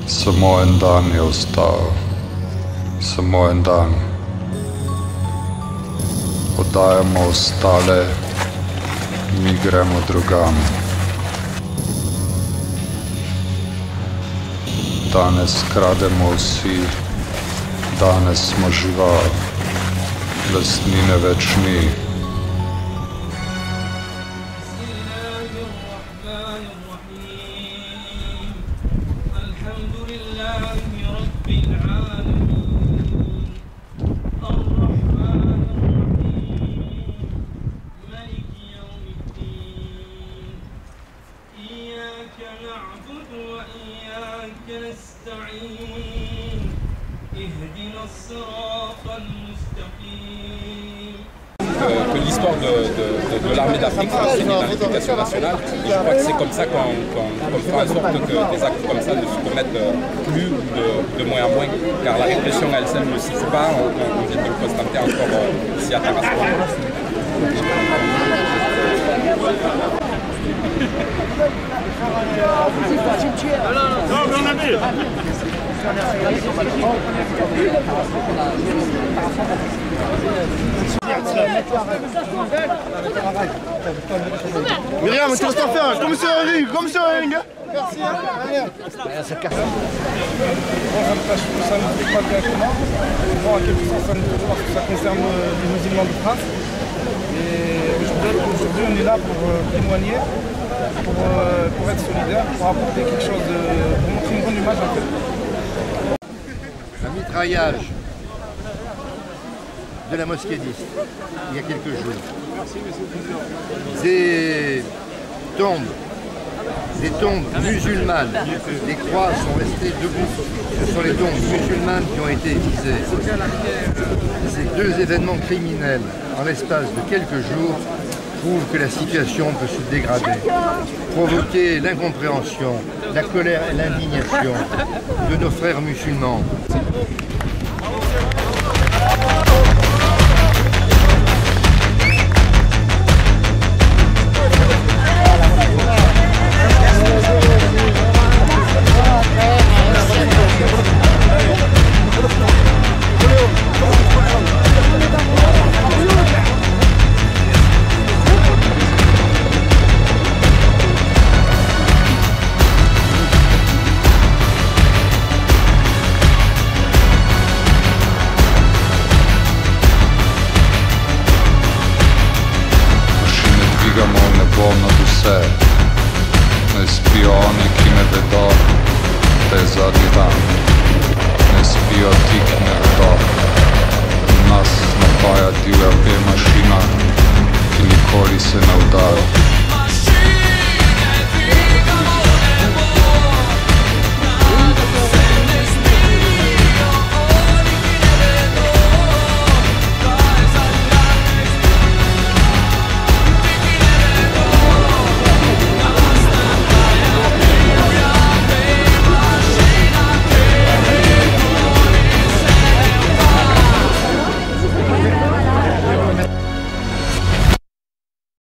Samo en dan je ostal, samo en dan. Oddajamo ostale, mi gremo drugam. Danes krademo vsi, danes smo žival, lastnine več ni. Que l'histoire de l'armée d'Afrique s'inscrit dans l'éducation nationale. Et je crois que c'est comme ça qu'on fera en sorte que des actes comme ça ne se commettent plus ou de moins en moins. Car la répression elle seule ne suffit pas, on vient de le constater encore ici à Tarascon. Myriam, tu vas t'en faire comme sur un ring, comme sur un ring. Merci. Ça casse. Ça ne fait pas directement. Bon, en quelque sorte, ça ne fait pas parce que ça concerne les musulmans de France. Et aujourd'hui, on est là pour témoigner, pour être solidaire, pour apporter quelque chose pour montrer une bonne image en fait. Un mitraillage de la mosquée d'Ist, il y a quelques jours. Des tombes musulmanes, les croix sont restées debout. Ce sont les tombes musulmanes qui ont été visées. Ces deux événements criminels, en l'espace de quelques jours, prouvent que la situation peut se dégrader, provoquer l'incompréhension, la colère et l'indignation de nos frères musulmans. Nad vse, ne spijo oni, ki ne vedo, da je zadnji dan. Ne spijo ti, ki ne vedo, nas napaja divja mašina, ki nikoli se ne vdajo.